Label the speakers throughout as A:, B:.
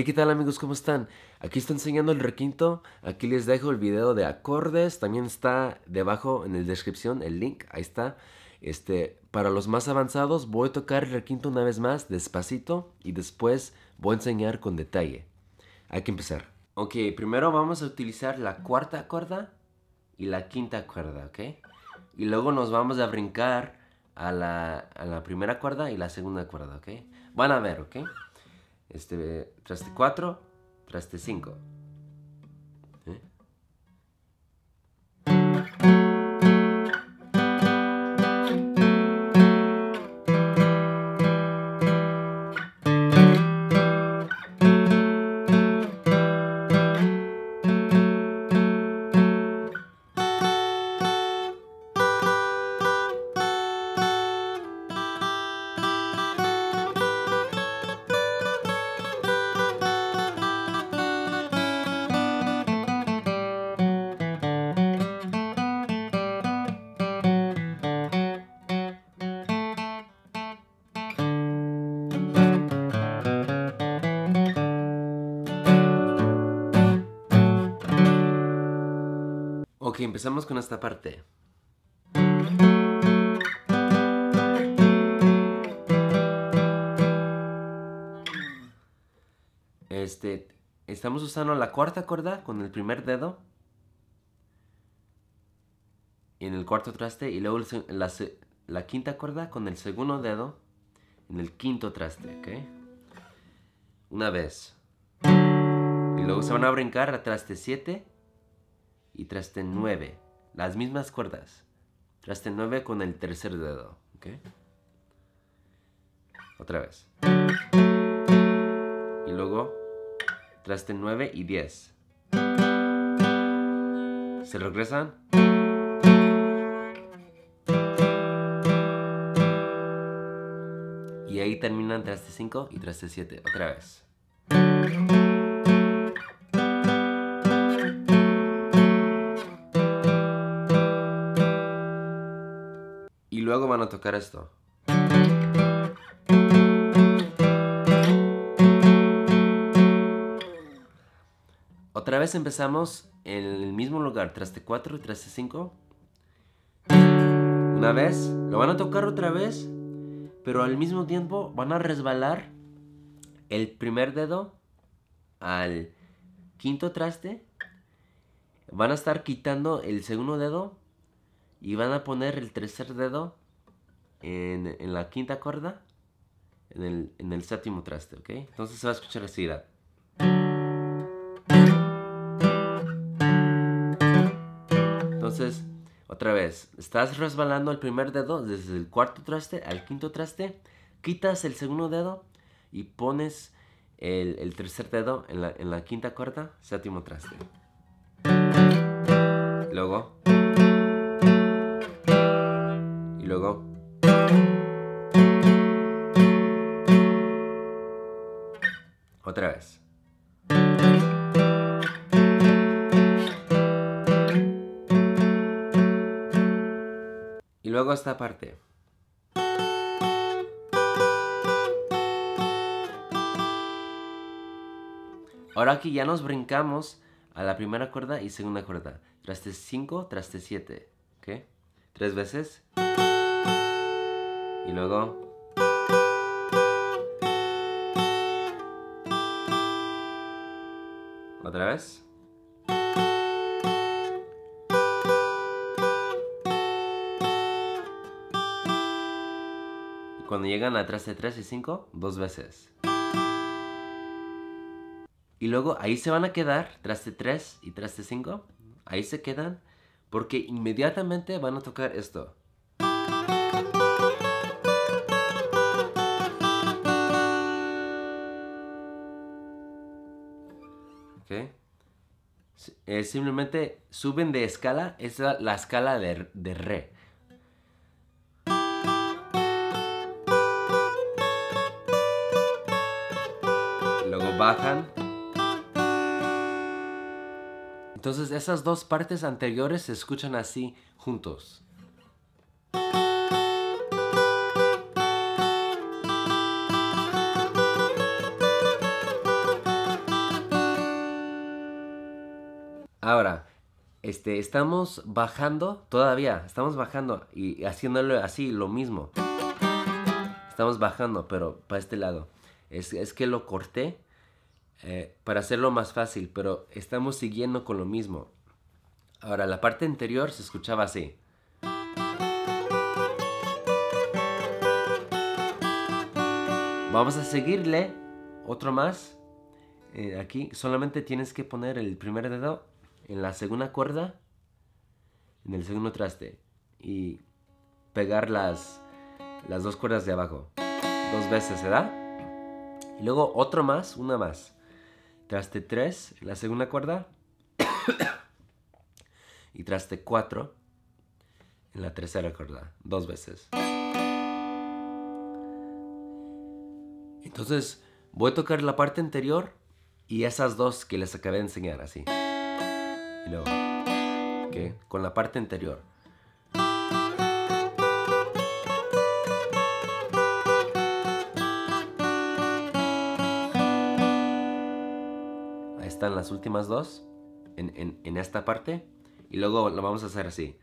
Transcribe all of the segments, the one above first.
A: Hey, ¿qué tal amigos? ¿Cómo están? Aquí está enseñando el requinto. Aquí les dejo el video de acordes. También está debajo en la descripción el link. Ahí está. Para los más avanzados voy a tocar el requinto una vez más, despacito. Y después voy a enseñar con detalle. Hay que empezar. Ok, primero vamos a utilizar la cuarta cuerda y la quinta cuerda, ¿ok? Y luego nos vamos a brincar a la primera cuerda y la segunda cuerda, ¿ok? Van a ver, ¿ok? Traste 4, traste 5. Ok, empezamos con esta parte. Estamos usando la cuarta cuerda con el primer dedo en el cuarto traste y luego la quinta cuerda con el segundo dedo en el quinto traste, ¿ok? Una vez. Y luego se van a brincar a traste 7 y traste 9. Las mismas cuerdas. Traste 9 con el tercer dedo, ¿ok? Otra vez. Y luego traste 9 y 10. Se regresan. Y ahí terminan traste 5 y traste 7. Otra vez. Y luego van a tocar esto. Otra vez empezamos en el mismo lugar, traste 4 y traste 5. Una vez, lo van a tocar otra vez, pero al mismo tiempo van a resbalar el primer dedo al quinto traste. Van a estar quitando el segundo dedo y van a poner el tercer dedo en la quinta cuerda, en el séptimo traste, ¿ok? Entonces se va a escuchar así. Entonces, otra vez, estás resbalando el primer dedo desde el cuarto traste al quinto traste, quitas el segundo dedo y pones el tercer dedo en la quinta cuerda, séptimo traste. Luego. Y luego. Otra vez. Y luego esta parte. Ahora aquí ya nos brincamos a la primera cuerda y segunda cuerda. Traste 5, traste 7. ¿Ok? 3 veces. Y luego. Otra vez. Y cuando llegan a traste 3 y 5, 2 veces. Y luego ahí se van a quedar, traste 3 y traste 5. Ahí se quedan porque inmediatamente van a tocar esto. ¿Ok? Simplemente suben de escala, es la escala de re. Luego bajan. Entonces esas dos partes anteriores se escuchan así juntos. Ahora, estamos bajando todavía, estamos bajando y haciéndolo así, lo mismo. Estamos bajando, pero para este lado. Es que lo corté para hacerlo más fácil, pero estamos siguiendo con lo mismo. Ahora, la parte anterior se escuchaba así. Vamos a seguirle otro más. Aquí solamente tienes que poner el primer dedo en la segunda cuerda, en el segundo traste, y pegar las dos cuerdas de abajo 2 veces, ¿verdad? Y luego otro más, una más. Traste 3 en la segunda cuerda y traste 4 en la tercera cuerda, 2 veces. Entonces voy a tocar la parte anterior y esas dos que les acabé de enseñar, así. Y luego, ¿qué? Con la parte anterior. Ahí están las últimas dos en esta parte. Y luego lo vamos a hacer así.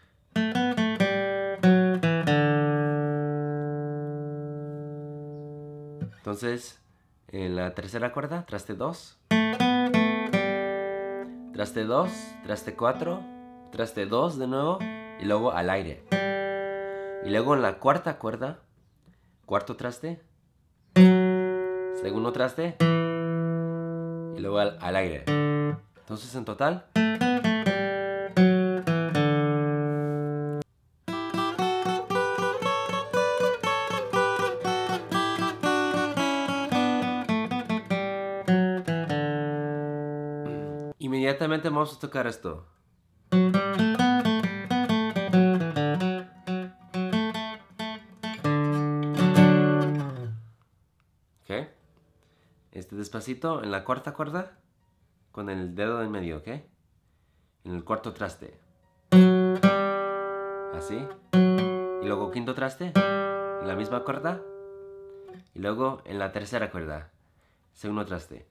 A: Entonces, en la tercera cuerda, traste 2. Traste 2, traste 4, traste 2 de nuevo y luego al aire. Y luego en la cuarta cuerda, cuarto traste, segundo traste y luego al aire. Entonces en total... Inmediatamente vamos a tocar esto. ¿Ok? Despacito en la cuarta cuerda con el dedo en medio, ¿ok? En el cuarto traste. Así. Y luego quinto traste en la misma cuerda. Y luego en la tercera cuerda, segundo traste.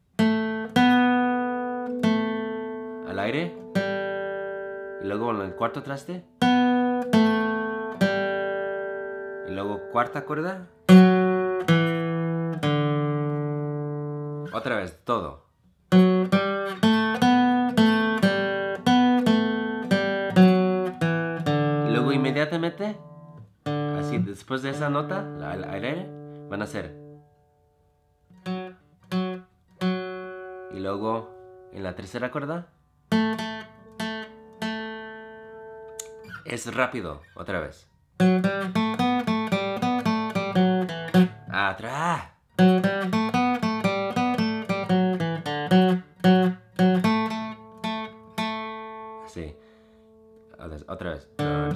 A: Al aire. Y luego en el cuarto traste. Y luego cuarta cuerda. Otra vez, todo. Y luego inmediatamente, así después de esa nota, al aire, van a hacer. Y luego en la tercera cuerda. Es rápido, otra vez. Atrás. Así. Otra vez.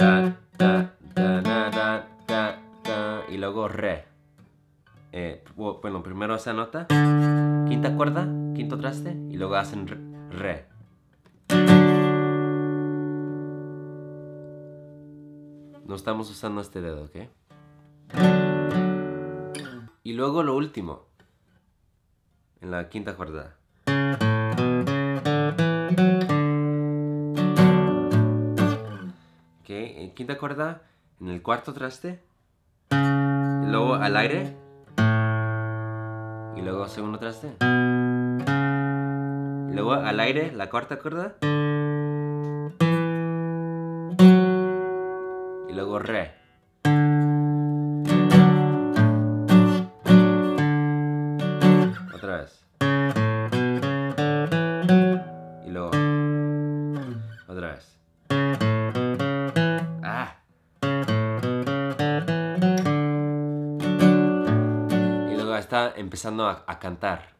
A: Y luego re. Bueno, primero esa nota. Quinta cuerda, quinto traste. Y luego hacen re. No estamos usando este dedo, ¿ok? Y luego lo último. En la quinta cuerda. Ok, en quinta cuerda. En el cuarto traste. Y luego al aire. Y luego segundo traste. Y luego al aire, la cuarta cuerda. Y luego re. Otra vez. Y luego. Otra vez. Ah. Y luego está empezando a cantar.